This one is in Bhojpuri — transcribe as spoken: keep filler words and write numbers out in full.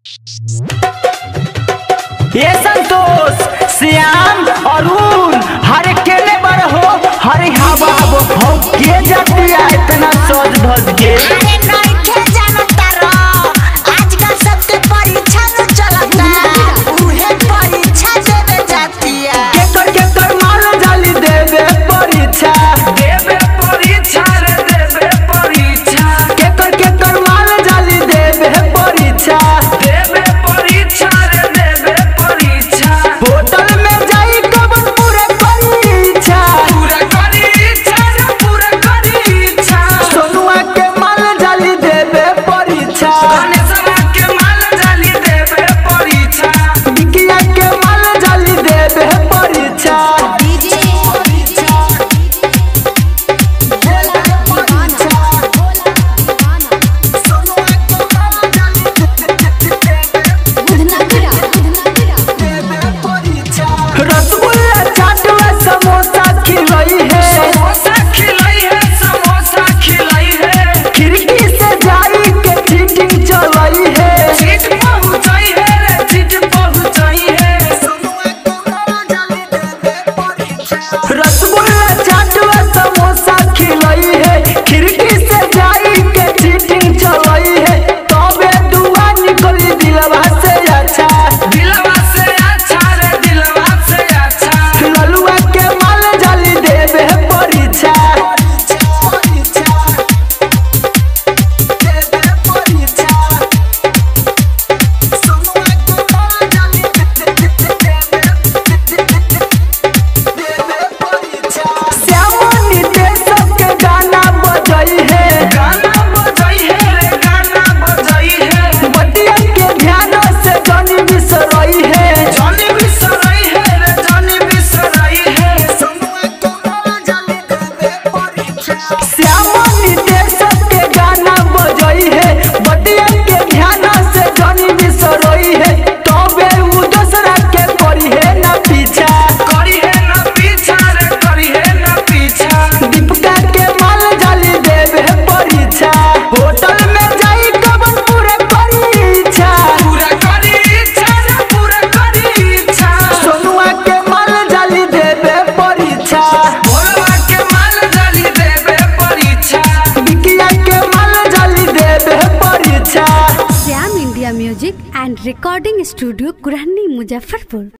ये संतोष श्याम अरुण हरे केले बर हो हरे हवा हो के जाती है इतना सोच भज के अरे नहीं थे जानता रो आजकल सबके परीक्षा न चलता उहे परीक्षा देवे जाती है के कर के कर मार जाली देवे परीक्षा देवे परीक्षा रे देवे परीक्षा के कर के कर मार जाली देवे परीक्षा देवे परीक्षा रे देवे परीक्षा होटल में जाई कब पूरा परीक्षा पूरा करी इच्छा रे पूरा करी इच्छा सोनुआ के माल जाली देवे परीक्षा गणेशवा के माल जाली देवे परीक्षा बिकिया के माल जाली देवे परीक्षा डीजे रसगुल्ला चाट व समोसा खिलाई है समोसा खिलाई है समोसा खिलाई है खिड़की से जाई के चीटिंग चलाई है चीट पहुंचाई है रे चीट पहुंचाई है रसगुल्ला चाट व समोसा खिलाई है खिड़की से जाई के चीटिंग चलाई है तबे दुआ निकली दिलवा से अच्छा दिलवा से अच्छा रे दिलवा से अच्छा ललुआ के माल जाली देवे परीक्षा श्यामनी देशक के गाना बजाई है गाना बजाई है रे गाना बजाई है बटिया के ध्यान से जानी बिसराई है जानी बिसराई है रे जानी बिसराई है श्यामनी देशक के गाना बजाई है बटिया के ध्यान से जानी बिसराई है तबे उ दूसरा के करी है ना पीछा करी है ना पीछा रे करी है ना पीछा दीपिका के माल जाली देवे परीक्षा होटल में जाई कब पूरा परीक्षा पूरा करी इच्छा रे पूरा करी इच्छा सोनुआ के माल जाली देवे परीक्षा भोलवा के माल जाली देवे परीक्षा बिकिया के माल जाली देवे परीक्षा Shyam India music and recording studio Kurhani Muzaffarpur.